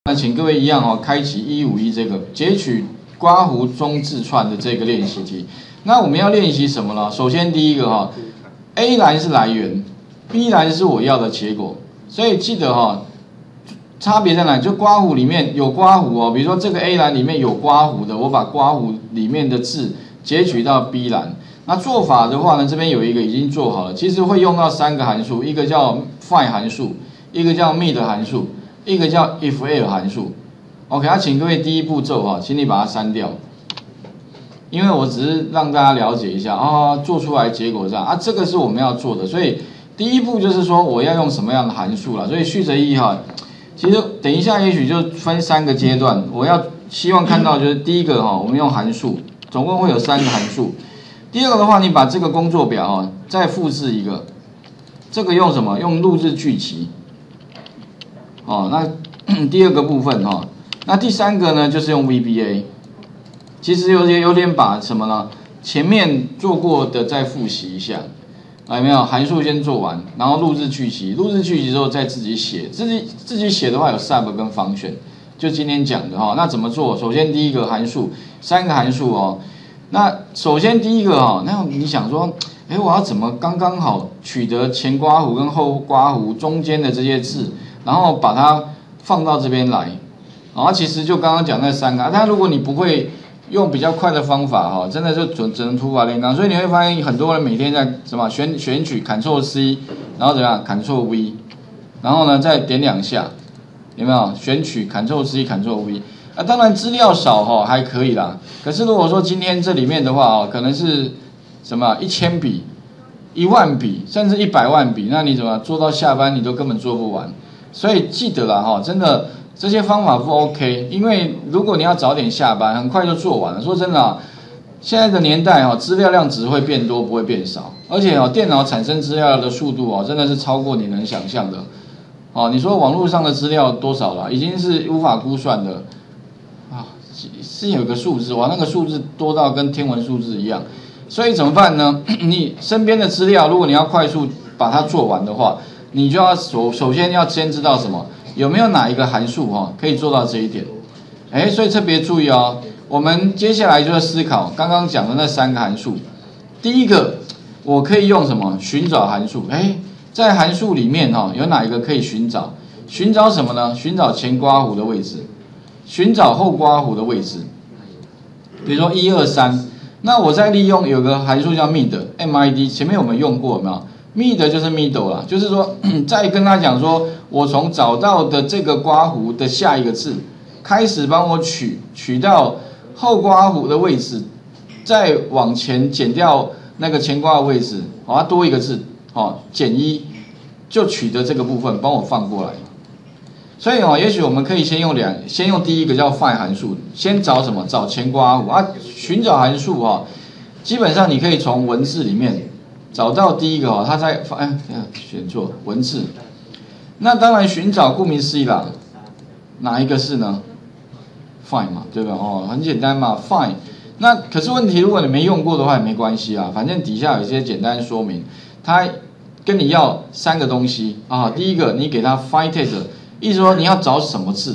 那请各位一样哦，开启151这个截取刮胡中字串的这个练习题。那我们要练习什么呢？首先第一个哈 ，A 栏是来源 ，B 栏是我要的结果，所以记得哈，差别在哪里？就刮胡里面有刮胡哦，比如说这个 A 栏里面有刮胡的，我把刮胡里面的字截取到 B 栏。那做法的话呢，这边有一个已经做好了，其实会用到3个函数，一个叫 find 函数，一个叫 mid 函数。一个叫 if_else 函数 ，OK， 请各位第一步骤哈，请你把它删掉，因为我只是让大家了解一下啊，做出来结果这样啊，这个是我们要做的，所以第一步就是说我要用什么样的函数啦，所以序则一哈，其实等一下也许就分3个阶段，我要希望看到就是第一个哈，我们用函数，总共会有3个函数，第二个的话，你把这个工作表哈再复制一个，这个用什么？用录制句集。哦，那第二个部分哈，那第3个呢，就是用 VBA， 其实有点把什么呢？前面做过的再复习一下，有没有？函数先做完，然后录制句集，录制句集之后再自己写，自己写的话有 sub 跟function，就今天讲的哈。那怎么做？首先第一个函数，3个函数哦。那首先第一个哈，那你想说，我要怎么刚刚好取得前刮胡跟后刮胡中间的这些字？然后把它放到这边来，其实就刚刚讲那3个，但如果你不会用比较快的方法哈，真的就只能土法炼钢，所以你会发现很多人每天在什么选取 Ctrl+C， 然后怎么样 Ctrl+V， 然后呢再点2下，有没有？选取 Ctrl+C Ctrl+V， 当然资料少哈还可以啦，可是如果说今天这里面的话可能是什么1000笔、10000笔，甚至100万笔，那你怎么做到下班你都根本做不完。所以记得啦哈，真的这些方法不 OK， 因为如果你要早点下班，很快就做完了。说真的啊，现在的年代哈，资料量只会变多，不会变少，而且电脑产生资料的速度真的是超过你能想象的。你说网络上的资料多少了？已经是无法估算的是有个数字那个数字多到跟天文数字一样。所以怎么办呢？你身边的资料，如果你要快速把它做完的话，你就要首先要先知道什么？有没有哪一个函数可以做到这一点？所以特别注意我们接下来就要思考刚刚讲的那3个函数。第一个，我可以用什么？寻找函数。在函数里面有哪一个可以寻找？寻找什么呢？寻找前刮胡的位置，寻找后刮胡的位置。比如说1、2、3，那我再利用有个函数叫 mid， 前面我们用过有没有？mid 就是 middle 啦，就是说再跟他讲说，我从找到的这个刮胡的下一个字开始帮我取到后刮胡的位置，再往前减掉那个前刮的位置，它多一个字，减1就取得这个部分，帮我放过来。所以也许我们可以先用第一个叫 find 函数，先找什么？找前刮胡寻找函数基本上你可以从文字里面找到第一个它在选错文字，那当然寻找顾名思义啦，哪一个是呢 ？find 嘛，对吧？很简单嘛 ，find。那可是问题，如果你没用过的话也没关系反正底下有一些简单说明，它跟你要3个东西第一个，你给它 find text， 意思说你要找什么字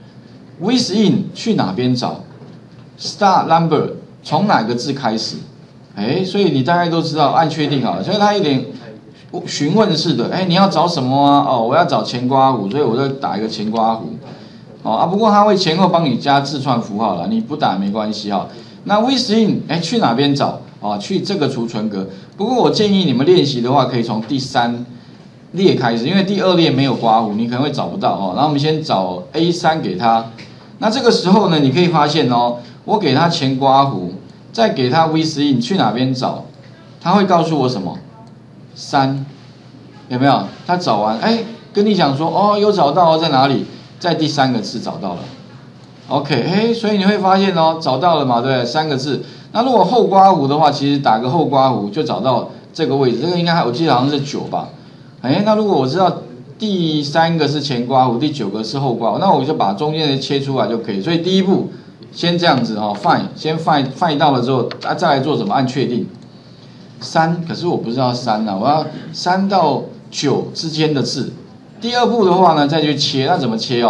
，within 去哪边找 ，start number 从哪个字开始。所以你大概都知道，按确定好了。所以它有点询问式的，你要找什么我要找前刮胡，所以我就打一个前刮胡。不过它会前后帮你加字串符号了，你不打没关系那 within 去哪边找去这个储存格。不过我建议你们练习的话，可以从第3列开始，因为第2列没有刮胡，你可能会找不到然后我们先找 A3 给他。那这个时候呢，你可以发现我给他前刮胡。再给他 within 去哪边找，他会告诉我什么？3，有没有？他找完，跟你讲说，有找到在哪里？在第3个字找到了。OK， 所以你会发现找到了嘛，对不对？3个字。那如果后刮胡的话，其实打个后刮胡就找到这个位置，这个应该我记得好像是9吧。那如果我知道第3个是前刮胡，第9个是后刮胡，那我就把中间的切出来就可以。所以第一步。先这样子find 先 find 到了之后再来做什么？按确定。3，可是我不知道3我要3到9之间的字。第2步的话呢，再去切，那怎么切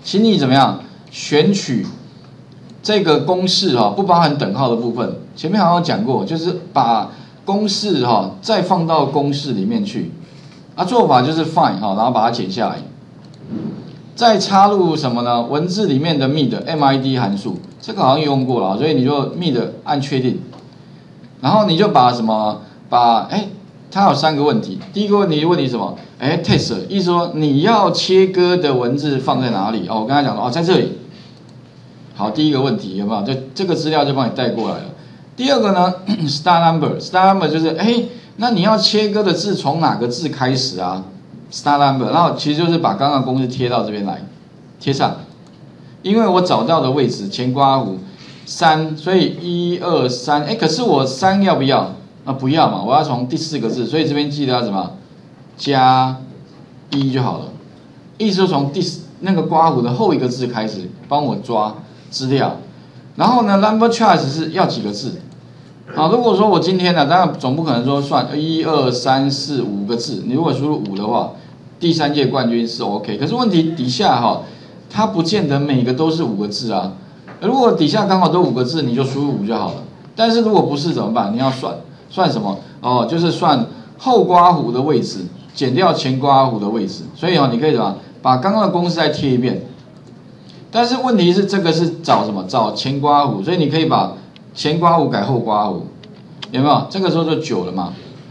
请你怎么样选取这个公式不包含等号的部分。前面好像讲过，就是把公式再放到公式里面去。做法就是 find 然后把它剪下来，再插入什么呢？文字里面的 mid 函数，这个好像用过了，所以你就 mid 按确定，然后你就把什么它有3个问题。第一个问题问你什么？test 意思说你要切割的文字放在哪里？我刚才讲了在这里。好，第一个问题有没有？这个资料就帮你带过来了。第二个呢，star number 就是那你要切割的字从哪个字开始啊 ？star number， 然后其实就是把刚刚公式贴到这边来，贴上。因为我找到的位置前刮弧3，所以1、2、3，可是我3要不要？不要嘛，我要从第4个字，所以这边记得要什么？加1就好了。意思说从那个刮弧的后一个字开始帮我抓资料，然后呢 ，number choice 是要几个字？如果说我今天呢，当然总不可能说算1、2、3、4、5个字，你如果输入5的话，第3届冠军是 OK。可是问题底下它不见得每个都是5个字啊。如果底下刚好都5个字，你就输入5就好了。但是如果不是怎么办？你要算什么？就是算后刮弧的位置减掉前刮弧的位置。所以你可以怎么把刚刚的公式再贴一遍。但是问题是这个是找什么？找前刮弧，所以你可以把前刮弧改后刮弧，有没有？这个时候就9了嘛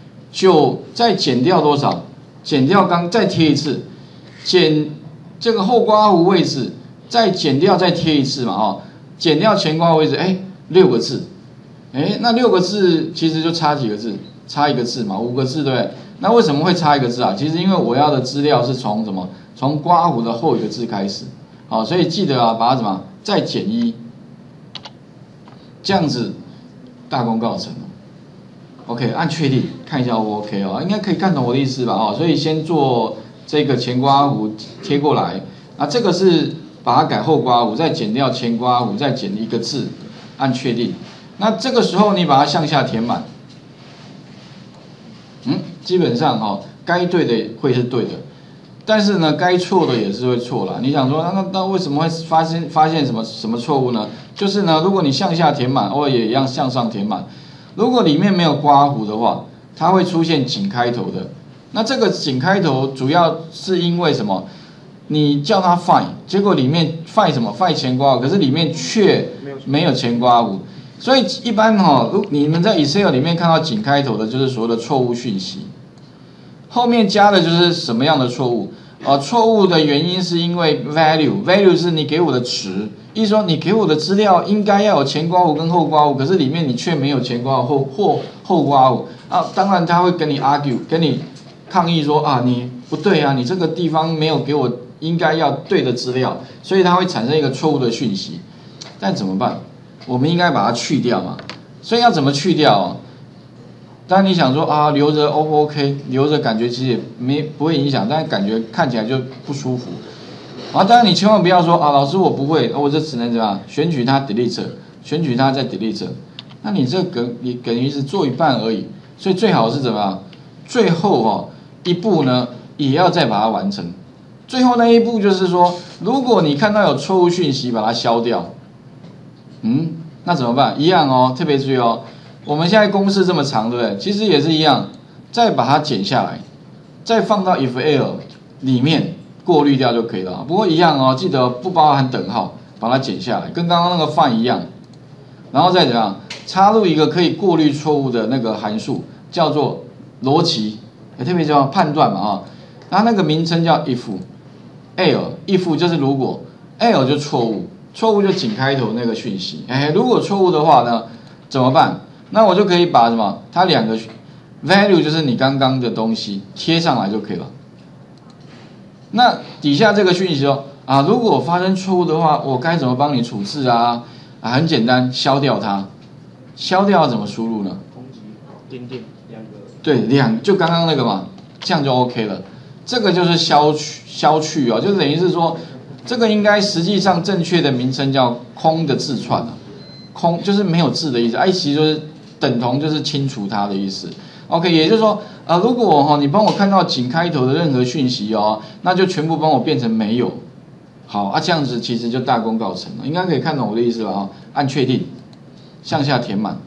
，9再减掉多少？减掉再贴一次，减这个后刮弧位置，再减掉再贴一次嘛，减掉前刮弧位置，6个字，那6个字其实就差几个字？差1个字嘛，5个字对不对？那为什么会差1个字啊？其实因为我要的资料是从什么？从刮弧的后一个字开始，所以记得把它什么？再减1。这样子大功告成了 ，OK， 按确定看一下 OK 应该可以看懂我的意思吧所以先做这个前刮弧贴过来，这个是把它改后刮弧，再减掉前刮弧，再减1个字，按确定。那这个时候你把它向下填满，基本上该对的会是对的。但是呢，该错的也是会错啦。你想说，那为什么会发现什么错误呢？就是呢，如果你向下填满，偶尔也一样向上填满。如果里面没有刮弧的话，它会出现井开头的。那这个井开头主要是因为什么？你叫它 find， 结果里面 find 什么 ？find 前刮弧，可是里面却没有前刮弧。所以一般你们在 Excel 里面看到井开头的，就是所谓的错误讯息。后面加的就是什么样的错误？错误的原因是因为 value 是你给我的值，意思说你给我的资料应该要有前刮弧跟后刮弧，可是里面你却没有前刮弧或后刮弧当然他会跟你 argue， 跟你抗议说你不对啊，你这个地方没有给我应该要对的资料，所以它会产生一个错误的讯息。但怎么办？我们应该把它去掉嘛。所以要怎么去掉当然你想说留着 O 不 OK， 留着感觉其实也不会影响，但是感觉看起来就不舒服。当然你千万不要说老师我不会，我这只能怎么样？选取它 delete， 选取它再 delete， 那你这你等于是做一半而已。所以最好是怎么样？最后一步呢也要再把它完成。最后那一步就是说，如果你看到有错误讯息，把它消掉。那怎么办？一样特别注意我们现在公式这么长，对不对？其实也是一样，再把它剪下来，再放到 if else 里面过滤掉就可以了。不过一样记得不包含等号，把它剪下来，跟刚刚那个 find 一样。然后再怎样，插入一个可以过滤错误的那个函数，叫做逻辑，特别叫判断嘛它那个名称叫 if 就是如果 else 就错误，错误就井开头那个讯息。如果错误的话呢，怎么办？那我就可以把什么？它2个 value 就是你刚刚的东西贴上来就可以了。那底下这个讯息如果发生错误的话，我该怎么帮你处置很简单，消掉它。消掉要怎么输入呢？ 点点2个。 对，就刚刚那个嘛，这样就 OK 了。这个就是消去就等于是说，这个应该实际上正确的名称叫空的字串空就是没有字的意思，其实就是等同就是清除它的意思。OK， 也就是说，如果你帮我看到井开头的任何讯息那就全部帮我变成没有。 好啊，这样子其实就大功告成了，应该可以看懂我的意思了啊。按确定，向下填满，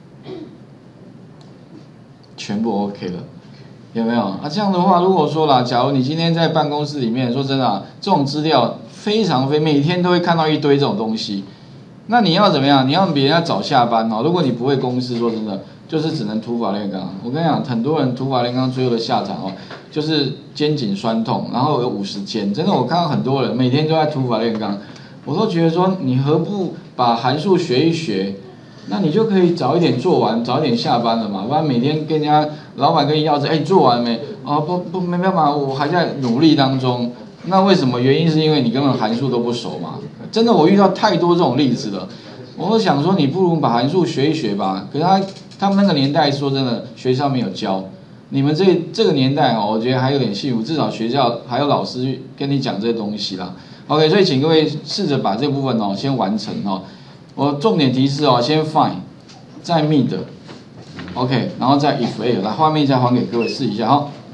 全部 OK 了，有没有？啊，这样的话，如果说啦，假如你今天在办公室里面，说真的啊，这种资料每天都会看到一堆这种东西，那你要怎么样？你要比人家早下班哦。如果你不会公式，说真的，就是只能土法炼钢。我跟你讲，很多人土法炼钢最后的下场哦，就是肩颈酸痛，然后有50肩。真的，我看到很多人每天都在土法炼钢，我都觉得说，你何不把函数学一学？那你就可以早一点做完，早一点下班了嘛。不然每天跟人家老板跟你要着，做完没？哦，没办法，我还在努力当中。那为什么？原因是因为你根本函数都不熟嘛。真的，我遇到太多这种例子了。我想说，你不如把函数学一学吧。可是他们那个年代，说真的，学校没有教。你们这个年代哦，我觉得还有点幸福，至少学校还有老师跟你讲这些东西啦。OK， 所以请各位试着把这部分哦先完成哦。我重点提示哦，先 find， 再 mid，OK， 然后再 if a， 来画面再还给各位试一下哈。